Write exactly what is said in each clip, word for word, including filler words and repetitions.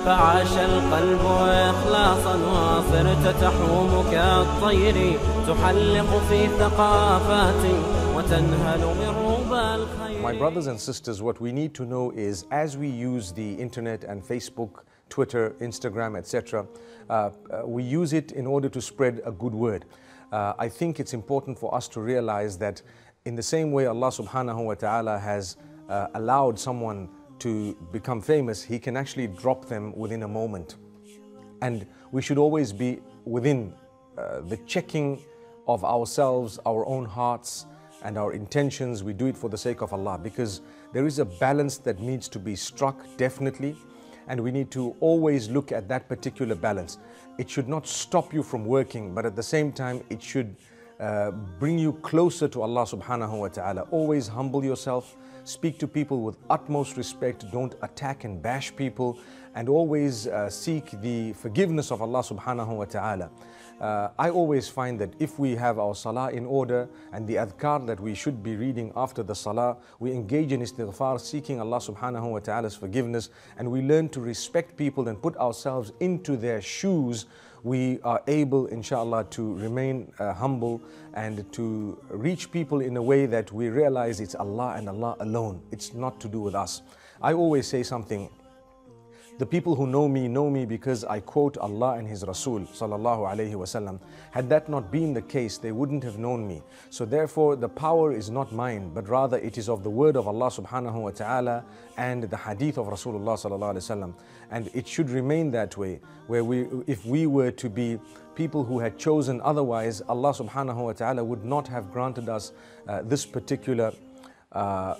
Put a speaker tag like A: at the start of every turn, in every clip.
A: فعاش القلب إخلاصا وصرت تحوم كالطير تحلق في ثقافات وتنهل من ربى الخير.
B: My brothers and sisters, what we need to know is, as we use the internet and Facebook, Twitter, Instagram, et cetera, uh, uh, we use it in order to spread a good word. Uh, I think it's important for us to realize that in the same way Allah subhanahu wa ta'ala has uh, allowed someone to become famous, He can actually drop them within a moment. And we should always be within uh, the checking of ourselves, our own hearts, and our intentions. We do it for the sake of Allah, because there is a balance that needs to be struck, definitely, and we need to always look at that particular balance. It should not stop you from working, but at the same time it should uh, bring you closer to Allah subhanahu wa ta'ala. Always humble yourself, speak to people with utmost respect, don't attack and bash people, and always uh, seek the forgiveness of Allah subhanahu wa ta'ala. Uh, I always find that if we have our salah in order and the adhkar that we should be reading after the salah, we engage in istighfar, seeking Allah subhanahu wa ta'ala's forgiveness, and we learn to respect people and put ourselves into their shoes, we are able, inshallah, to remain uh, humble and to reach people in a way that we realize it's Allah and Allah alone. It's not to do with us. I always say something. The people who know me, know me because I quote Allah and His Rasul sallallahu alayhi wasallam. Had that not been the case, they wouldn't have known me. So therefore, the power is not mine, but rather it is of the word of Allah subhanahu wa ta'ala and the hadith of Rasulullah sallallahu alayhi wasallam. And it should remain that way, where we, if we were to be people who had chosen otherwise, Allah subhanahu wa ta'ala would not have granted us uh, this particular uh,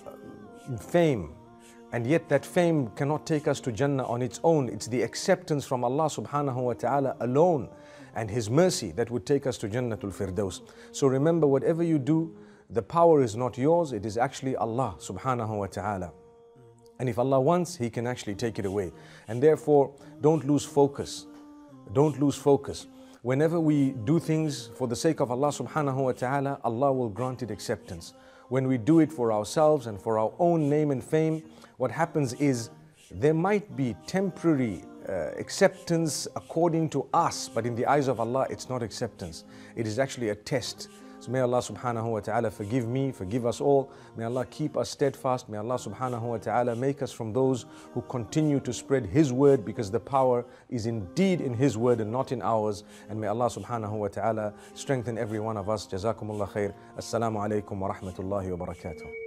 B: fame. And yet that fame cannot take us to Jannah on its own. It's the acceptance from Allah subhanahu wa ta'ala alone and His mercy that would take us to Jannatul Firdaus. So remember, whatever you do, the power is not yours, it is actually Allah subhanahu wa ta'ala. And if Allah wants, He can actually take it away. And therefore, don't lose focus. Don't lose focus. Whenever we do things for the sake of Allah subhanahu wa ta'ala, Allah will grant it acceptance. When we do it for ourselves and for our own name and fame, what happens is there might be temporary uh, acceptance according to us, but in the eyes of Allah, it's not acceptance. It is actually a test. So may Allah subhanahu wa ta'ala forgive me, forgive us all. May Allah keep us steadfast. May Allah subhanahu wa ta'ala make us from those who continue to spread His word, because the power is indeed in His word and not in ours. And may Allah subhanahu wa ta'ala strengthen every one of us. Jazakumullah khair. Assalamu alaikum wa rahmatullahi wa barakatuh.